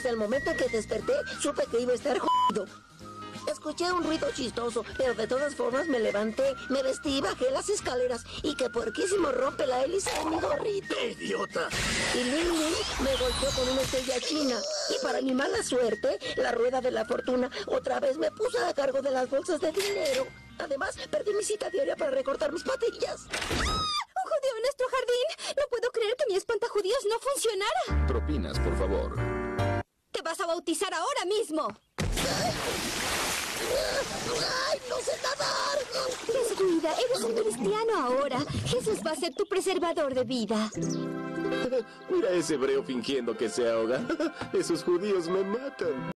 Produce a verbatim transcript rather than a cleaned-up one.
Desde el momento en que desperté, supe que iba a estar jodido. Escuché un ruido chistoso, pero de todas formas me levanté, me vestí y bajé las escaleras. Y que porquísimo rompe la hélice de mi gorrito. ¡Idiota! Y Ling Ling me golpeó con una estrella china. Y para mi mala suerte, la rueda de la fortuna otra vez me puso a cargo de las bolsas de dinero. Además, perdí mi cita diaria para recortar mis patillas. ¡Un judío en nuestro jardín! No puedo creer que mi espantajudíos no funcionara. Propinas, por favor. Te vas a bautizar ahora mismo. ¡Ay, no sé nadar! Descuida, eres un cristiano ahora. Jesús va a ser tu preservador de vida. Mira ese hebreo fingiendo que se ahoga. Esos judíos me matan.